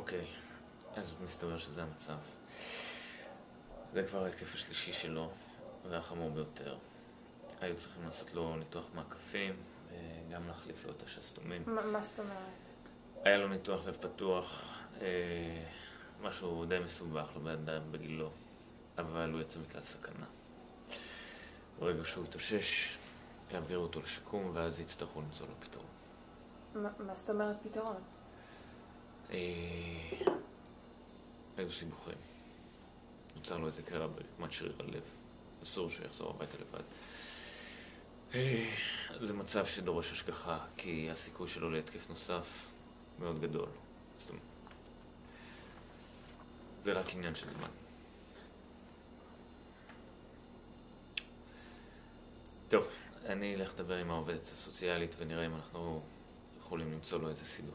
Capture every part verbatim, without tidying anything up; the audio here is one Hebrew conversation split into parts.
אוקיי, אז מסתבר שזה המצב. זה כבר ההתקף השלישי שלו, והחמור ביותר. היו צריכים לעשות לו ניתוח מעקפים, וגם להחליף לו את השסתומים. מה, מה זאת אומרת? היה לו ניתוח לב פתוח, אה, משהו די מסובך, לא באדם בגילו, אבל הוא יצא מכלל סכנה. ברגע שהוא התאושש, יעבירו אותו לשיקום, ואז יצטרכו למצוא לו פתרון. מה, מה זאת אומרת פתרון? אה, היו סיבוכים. נוצר לו איזה קרע ברקמת שריר הלב. אסור שהוא יחזור הביתה לבד. אה, זה מצב שדורש השגחה, כי הסיכוי שלו להתקף נוסף מאוד גדול. זאת אומרת, זה רק עניין של זמן. טוב, אני אלך לדבר עם העובדת הסוציאלית ונראה אם אנחנו יכולים למצוא לו איזה סידור.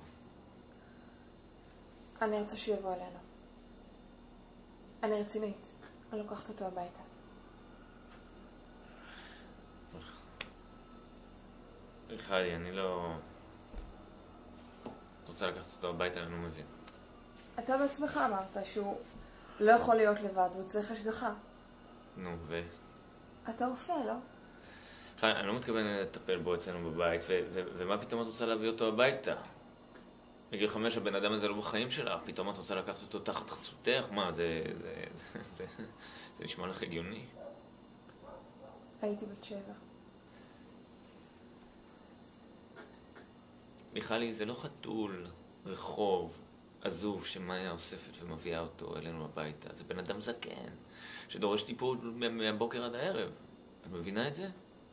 אני רוצה שהוא יבוא אלינו. אני רצינית. אני לוקחת אותו הביתה. חי, אני לא... רוצה לקחת אותו הביתה, אני לא מבין. אתה בעצמך אמרת שהוא לא יכול להיות לבד, והוא צריך השגחה. נו, ו... אתה רופא, לא? חי, אני לא מתכוון לטפל בו אצלנו בבית, ו- ו- ומה פתאום את רוצה להביא אותו הביתה? בגיל חמש הבן אדם הזה לא בחיים שלך, פתאום את רוצה לקחת אותו תחת חסותך? מה, זה... זה... זה... זה, זה נשמע לך הגיוני? הייתי בת שבע. מיכלי, זה לא חתול, רחוב, עזוב, שמאיה אוספת ומביאה אותו אלינו הביתה. זה בן אדם זקן, שדורש טיפול מהבוקר עד הערב. את מבינה את זה?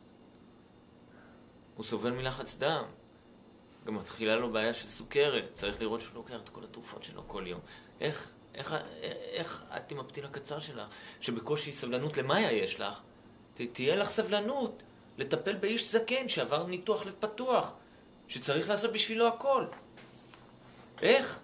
הוא סובל מלחץ דם. גם מתחילה לו בעיה של סוכרת. צריך לראות שהוא לוקח את כל התרופות שלו כל יום. איך, איך, איך את עם הפתיל הקצר שלך, שבקושי סבלנות למאיה יש לך, ת, תהיה לך סבלנות לטפל באיש זקן שעבר ניתוח לב פתוח, שצריך לעשות בשבילו הכל. איך?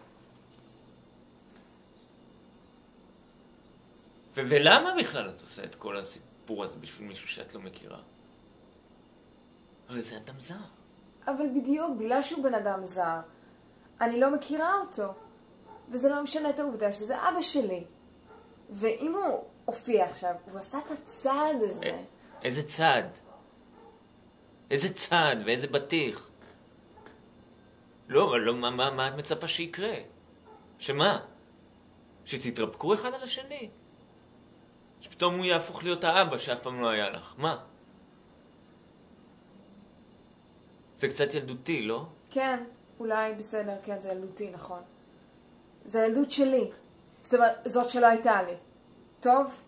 ו- ולמה בכלל את עושה את כל הסיפור הזה בשביל מישהו שאת לא מכירה? הרי זה אדם זר. אבל בדיוק, בגלל שהוא בן אדם זר, אני לא מכירה אותו. וזה לא משנה את העובדה שזה אבא שלי. ואם הוא הופיע עכשיו, הוא עשה את הצעד הזה. א- איזה צעד? איזה צעד ואיזה בטיח? לא, אבל לא, מה, מה, מה את מצפה שיקרה? שמה? שתתרפקו אחד על השני? שפתאום הוא יהפוך להיות האבא שאף פעם לא היה לך. מה? זה קצת ילדותי, לא? כן, אולי בסדר, כן, זה ילדותי, נכון. זה ילדות שלי. זאת אומרת, זאת שלא הייתה לי. טוב?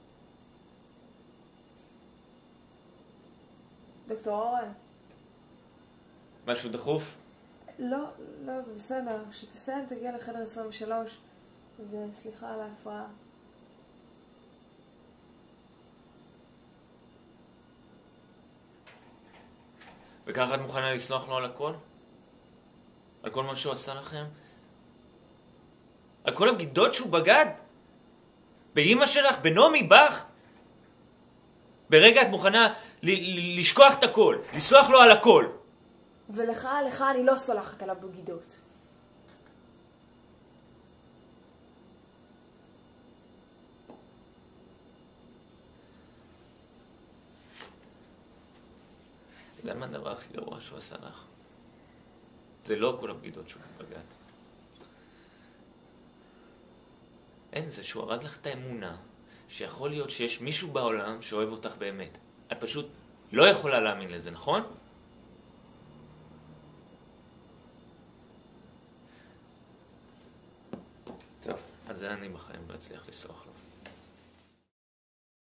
דוקטור אורן? משהו דחוף? לא, לא, זה בסדר. כשתסיים תגיע לחדר עשרים ושלוש, וסליחה על ההפרעה. וככה את מוכנה לסלוח לו על הכל? על כל מה שהוא עשה לכם? על כל הבגידות שהוא בגד? באמא שלך? בנומי? בך? ברגע את מוכנה ל- ל- לשכוח את הכל, לסלוח לו על הכל. ולך, לך אני לא סולחת על הבגידות. אתה יודע מה הדבר הכי גרוע שהוא עשה לך? זה לא כל הבגידות שהוא בגד. אין, זה שהוא הרג לך את האמונה שיכול להיות שיש מישהו בעולם שאוהב אותך באמת. את פשוט לא יכולה להאמין לזה, נכון? טוב, אז זה אני בחיים לא אצליח לסלוח לו.